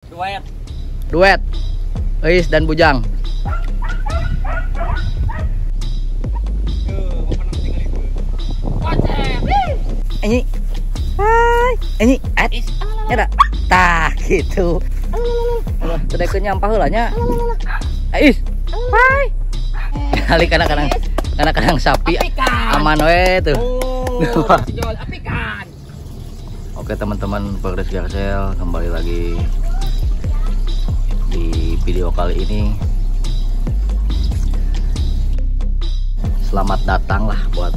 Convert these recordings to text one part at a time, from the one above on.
Duet. Eis dan Bujang. Ini. Hai. Ini. Ada. Tah gitu. Sudah ke nyampah heula nya. Eis. Hai. Kali kadang-kadang sapi aman we tuh. Oke teman-teman, Progres Garcel kembali lagi di video kali ini. Selamat datang lah buat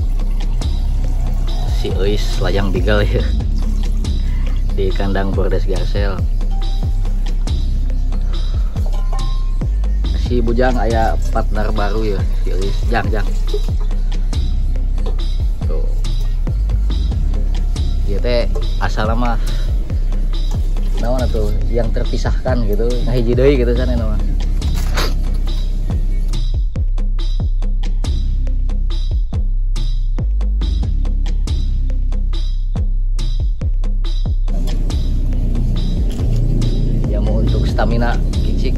si Eis Layang Beagle ya di kandang Progres Garcel. Si Bujang aya partner baru ya, si Eis. Jang. Tuh. Dia teh asal nama naon tuh yang terpisahkan gitu, ngahiji deui gitu sana nama. Ya mau untuk stamina kicik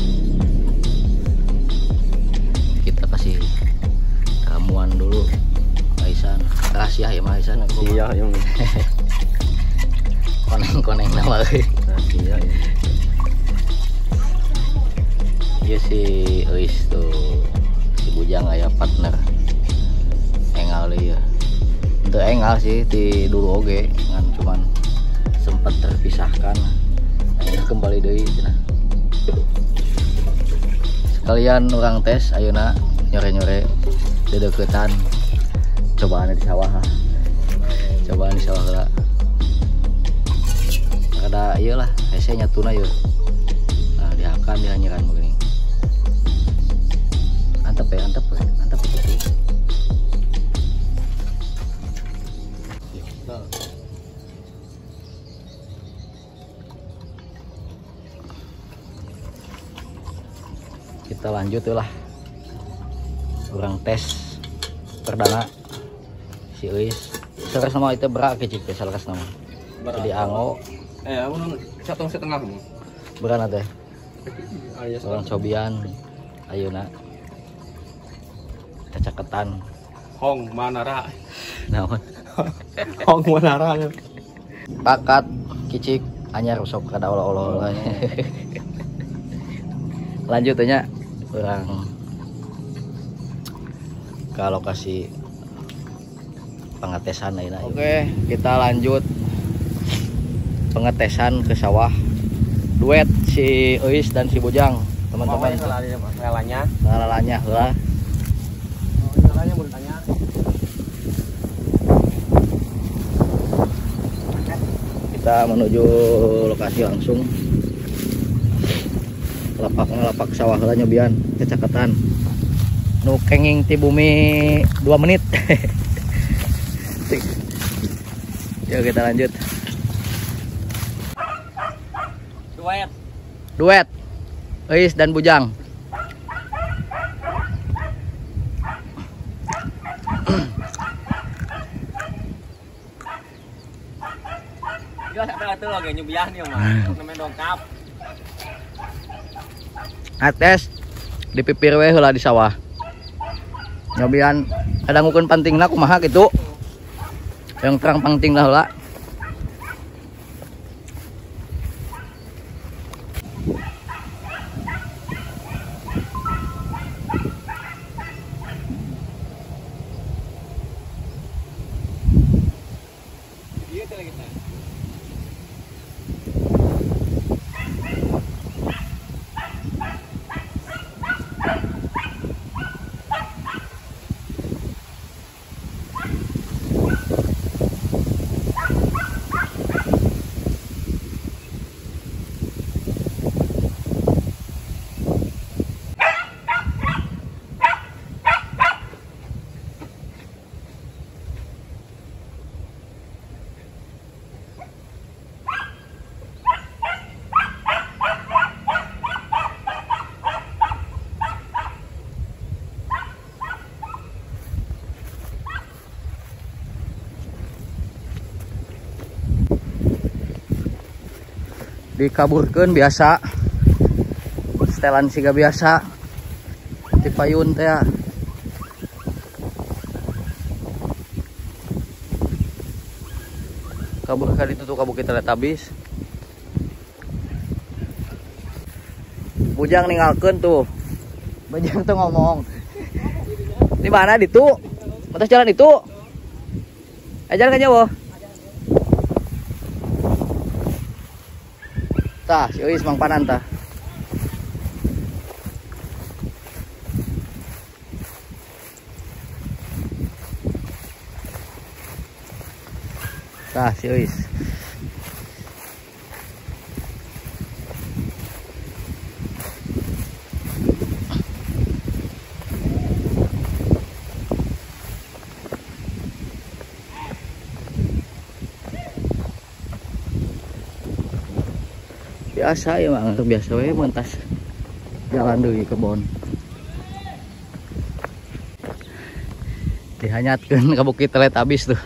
kita kasih ramuan dulu. Aisan rahasia ya mah Aisan. Iya yang koneng nama rahasia ya. Iya si Eis tuh si Bujang aya partner engal ya. Itu engal sih di dulu oge ngan cuman sempat terpisahkan. Akhirnya kembali deui cenah. Sekalian orang tes ayeuna nyore-nyore dedeketan. Cobaan di sawah lah. Cobaan di sawah lah. Ada iyalah hese nyatuna ya. Nah dihakan dihanyiran begini. Antep gitu. Kita lanjut lah. Orang tes perdana si Eis. Saras nama itu berak kecil ke saras nama. Jadi ango. Amun 1,5 mah. Berana teh. Orang cobian ayeuna. Cacaketan. Hong Manara. Naon? Hong Manara. Pakat kicik anyar sok kada olo-olo. Lanjut nya orang ke lokasi pengetesan ayeuna. Oke, kita lanjut pengetesan ke sawah. Duet si Eis dan si Bujang, teman-teman. Lalanya heula. Lalanya mau ditanya. Kita menuju lokasi langsung. Lapak sawah heula nyobian cacaketan. Nu kenging ti bumi 2 menit. Yuk kita lanjut. Duet Eis dan Bujang. Iya ada lagi nyobian ya mah. Namanya dongkap. Ates di pipir we heula di sawah. Nyobian ada ngukeun pantingna kumaha gitu. Yang terang pantingna heula. dikaburkeun biasa setelan siga biasa di payun teh ya. Kabur kali itu tuh kabukit Teletubbies. Bujang ninggalkeun tuh. Bujang tuh ngomong. Di mana ditu? Batas jalan itu. Jalan kan jauh. Tah, si Uis Mang Panan tah. Tah, si Uis. Biasa ya Mang, biasa we mentas jalan deui kebon. Dihanyatkeun ka bukit Teletubbies tuh.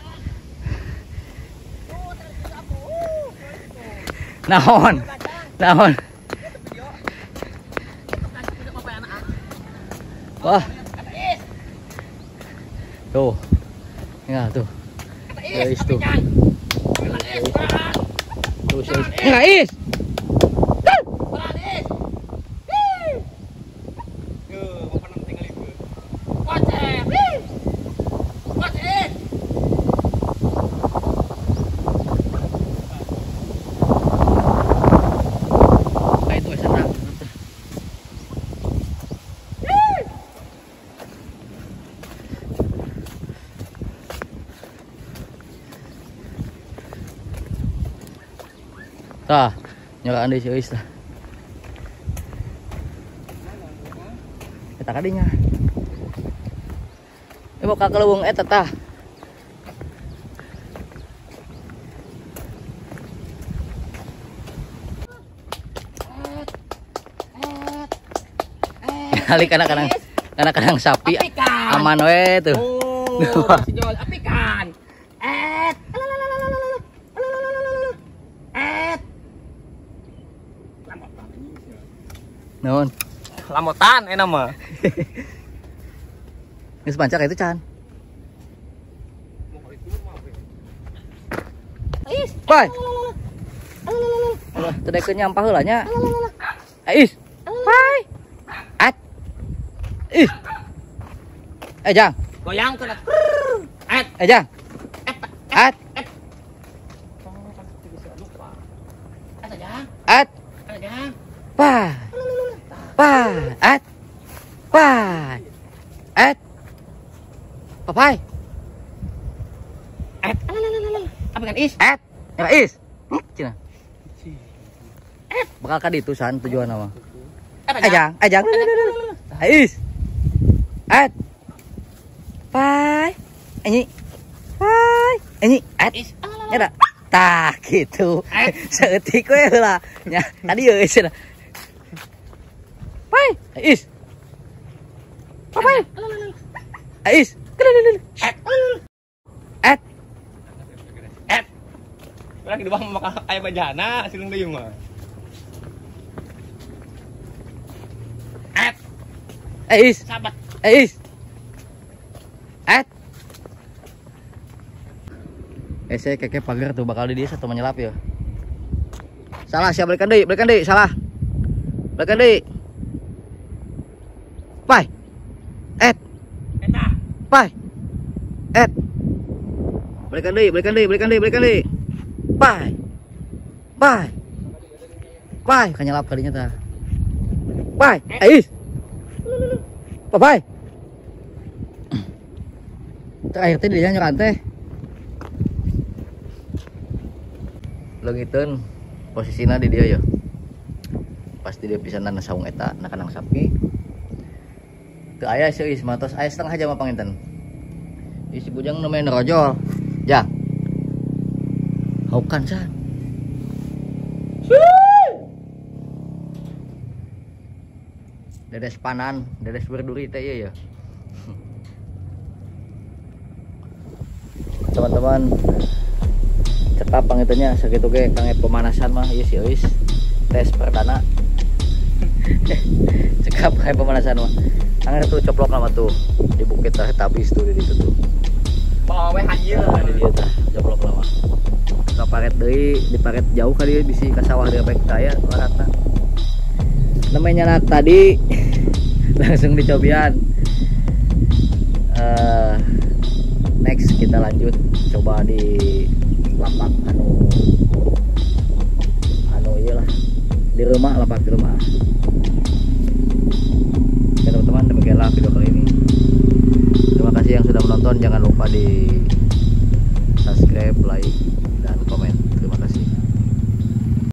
Naon? Naon? Wah. Tuh. Ya tuh. Guys tuh. Tuh, guys. Tah, nyolaan deui si Uis tah. Eta kadinya. Ibu ka keleuweung eta tah. Kali kadang sapi aman we tuh. Oh, si Jol apikan. Naon? Lamotan enak mah. Geus bancak itu can. Pai. Teu dekeun nyampah heula nya. Ais. Pai. At. Ih. Jang. Goyang tuh. Jang. At. At. Pai. Pai. At. Pai. At. Papai. At. Apa kan is? At. Ya is. Cina. Bakal ka ditu san tujuan nama. Ajang. Is. At. Pai. Anyi. Pai. Anyi. At. Nyada. Tah gitu. Seeutik we heula. Nya tadi euy cenah. Pai. Is. Papai. Is. At. Lagi di bawah makan ayam bajana, silung deui mah. Is. Sahabat. Is. At. Saya keke pagar tuh bakal di dia satu menyelap ya. Salah siap balikan deui, salah. Balikan deui. Pai. Et. Eta. Pai. Et. Balikan deui. Pai. Pai, kanyelap kalinya tah. Pai. Ais. Papai. Terakhir teh dia nyoran teh. Leungiteun posisina di dia ya. Pasti dia pisanan saung eta na kandang sapi. Teu aya si Uis matos aya setengah jam panginten. Isi bujang nu main rojol. Jang. Haukan san. Dedes panan, dedes berduri teh ya. Teman-teman, cekap pangitnya segitu ge kangge pemanasan mah ieu si Uis. tes perdana. Cekap kayak pemanasan mah. Angger tuh coplok nama tuh di bukit Tabis tuh di situ tuh. Bawa we hanyir. Nah, di dia tah coplok lama. Ka paret deui, di paret jauh kali bisi ka sawah dia baik saya baratna. Namanya nak tadi langsung dicobian. Next kita lanjut coba di lapak anu iyalah di rumah, lapak di rumah.